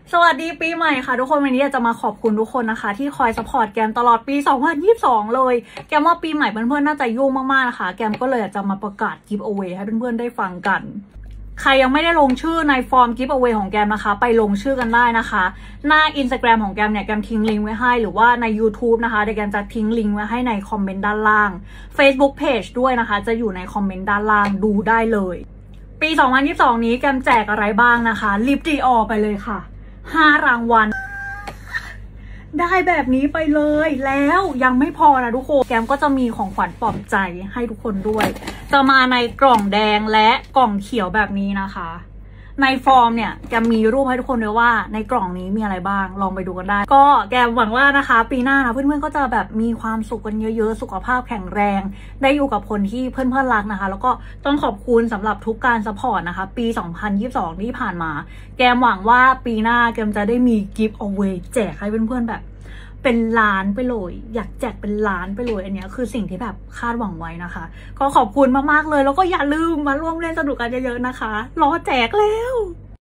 สวัสดีปีใหม่ค่ะทุกคนวันนี้จะมาขอบคุณทุกคนนะคะที่คอยสปอร์ตแกมตลอดปี 2022 เลยแกมว่าปีใหม่เพื่อนๆน่าจะยุ่งมากๆนะคะแกมก็เลยจะมาประกาศ Give Away ให้เพื่อนๆได้ฟังกันใครยังไม่ได้ลงชื่อในฟอร์ม Give Away ของแกมนะคะไปลงชื่อกันได้นะคะหน้า Instagram ของแกมเนี่ยแกมทิ้งลิงก์ไว้ให้หรือว่าใน YouTube นะคะเดี๋ยวแกมจะทิ้งลิงก์ไว้ให้ในคอมเมนต์ด้านล่าง Facebook Page ด้วยนะคะจะอยู่ในคอมเมนต์ด้านล่างดูได้เลยปี 2022 นี้แกมแจกอะไรบ้างนะคะลิปดีออไปเลยค่ะ5 รางวัลได้แบบนี้ไปเลยแล้วยังไม่พอนะทุกคนแกมก็จะมีของขวัญปลอบใจให้ทุกคนด้วยจะมาในกล่องแดงและกล่องเขียวแบบนี้นะคะในฟอร์มเนี่ยแกมมีรูปให้ทุกคนด้วยว่าในกล่องนี้มีอะไรบ้างลองไปดูกันได้ก็แกมหวังว่านะคะปีหน้านะเพื่อนๆก็จะแบบมีความสุขกันเยอะๆสุขภาพแข็งแรงได้อยู่กับคนที่เพื่อนๆรักนะคะแล้วก็ต้องขอบคุณสำหรับทุกการซัพพอร์ตนะคะปี 2022 ที่ผ่านมาแกมหวังว่าปีหน้าแกมจะได้มี Give Away แจกให้เพื่อนๆแบบเป็นล้านไปเลยอยากแจกเป็นล้านไปเลยอันนี้คือสิ่งที่แบบคาดหวังไว้นะคะก็ขอบคุณมากๆเลยแล้วก็อย่าลืมมาร่วมเล่นสนุกกันเยอะๆนะคะรอแจกแล้ว